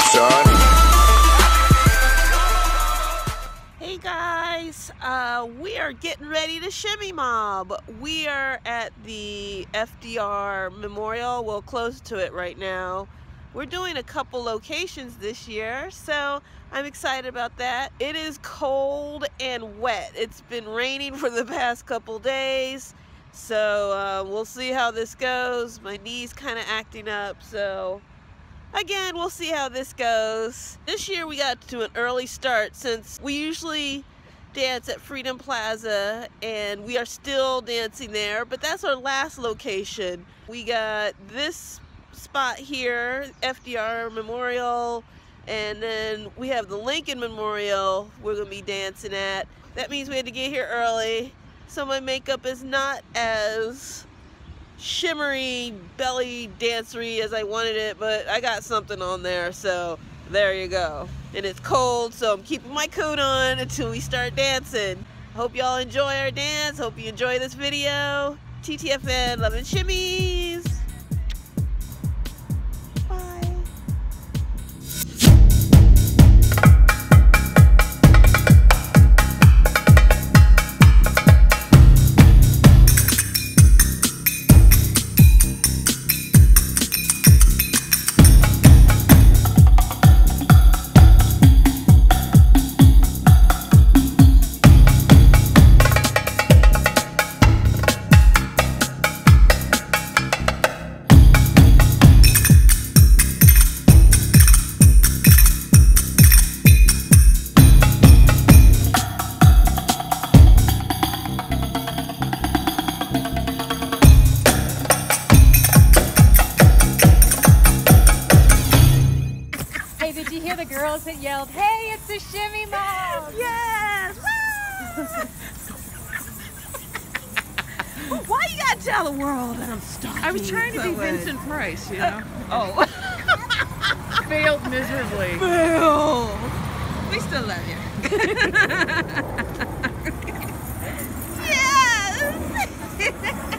son. Hey guys, we are getting ready to shimmy mob. We are at the FDR Memorial. Well, close to it right now. We're doing a couple locations this year, so I'm excited about that. It is cold and wet. It's been raining for the past couple days, so we'll see how this goes. My knee's kind of acting up, so again, we'll see how this goes. This year we got to an early start since we usually dance at Freedom Plaza, and we are still dancing there, but that's our last location. We got this spot here, FDR Memorial, and then we have the Lincoln Memorial we're gonna be dancing at. That means we had to get here early, so my makeup is not as shimmery, belly dancery as I wanted it, but I got something on there, so there you go. And it's cold, so I'm keeping my coat on until we start dancing. Hope y'all enjoy our dance. Hope you enjoy this video. TTFN, love and shimmies. Did you hear the girls that yelled, "Hey, it's the Shimmy Mob"? Yes! Why you gotta tell the world that I'm stalking? I was trying to be Vincent Price, you know? Oh. Failed miserably. Boo! We still love you. Yes!